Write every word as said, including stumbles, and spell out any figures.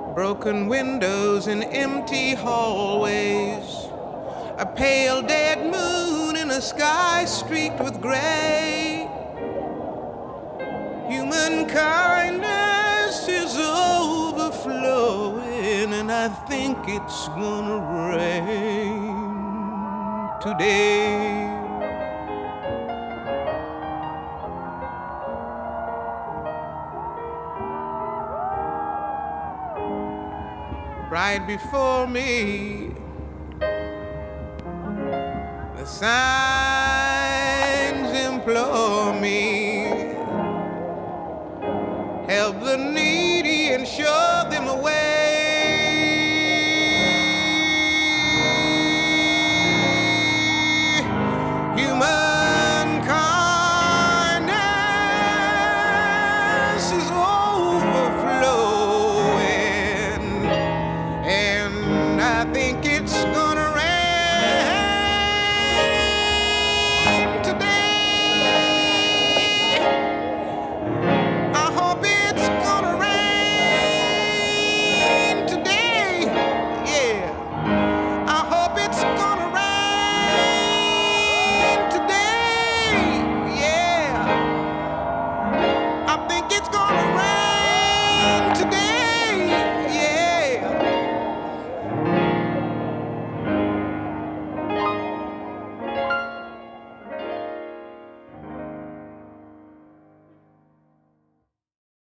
broken windows and empty hallways, a pale dead moon in a sky streaked with gray. Human kindness is overflowing, and I think it's gonna rain today. Right before me, the sign